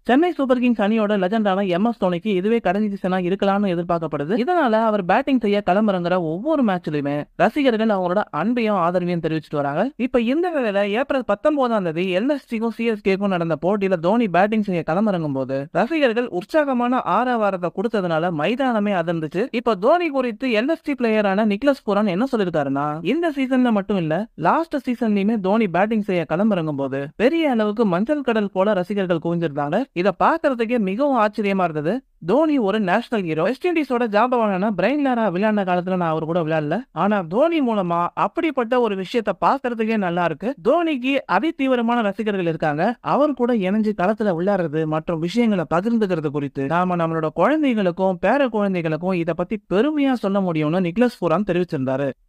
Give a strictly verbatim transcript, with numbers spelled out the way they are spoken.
Chennai super Kings அணியோட லெஜெண்டான M S தோனிக்கு இதுவே கடைசி சீசனா இருக்கலாம்னு எதிர்பார்க்கப்படுது. இதனால அவர் பேட்டிங் செய்ய களமிறங்குற ஒவ்வொரு மேட்ச்லயுமே ரசிகர்கள் அவங்களோட அன்பையும் ஆதரவையும் தெரிவிச்சுட்டு வராங்க. இப்ப இந்த வேளையில ஏப்ரல் பத்தொன்பதாம் தேதி எல் எஸ் ஜிக்கும் சி எஸ் கேக்கும் நடந்த போட்டியில தோனி பேட்டிங் செய்ய களமிறங்கும் போது ரசிகர்கள் உற்சாகமான ஆரவாரத்தை கொடுத்ததுனால மைதானமே அதிர்ந்துச்சு. இப்ப தோனி குறித்து எல் எஸ் ஜி பிளேயரான நிக்லஸ் பூரான் என்ன சொல்லிருக்காருன்னா, இந்த சீசன்ல மட்டும் இல்ல லாஸ்ட் சீசன்லயுமே தோனி பேட்டிங் செய்ய களமிறங்கும் போது பெரிய அளவுக்கு மஞ்சள் கடல் போல ரசிகர்கள் குவிஞ்சிருந்தாங்க. இத பாக்குறதுக்கே மிகவும் ஆச்சரியமா இருந்தது. தோனி ஒரு நேஷனல் ஹீரோ. வெஸ்ட் இண்டீஸோட ஜாம்பவான பிரைன் லாரா விளையாடின காலத்துல நான் அவர் கூட விளையாடல. ஆனா தோனி மூலமா அப்படிப்பட்ட ஒரு விஷயத்த பாக்குறதுக்கே நல்லா இருக்கு. தோனிக்கு அதி தீவிரமான ரசிகர்கள் இருக்காங்க. அவர் கூட இணைஞ்சு களத்துல விளையாடுறது மற்றும் விஷயங்களை பகிர்ந்துக்கிறது குறித்து நாம நம்மளோட குழந்தைகளுக்கும் பேர குழந்தைகளுக்கும் இத பத்தி பெருமையா சொல்ல முடியும்னு நிக்லஸ் பூரான் தெரிவிச்சிருந்தாரு.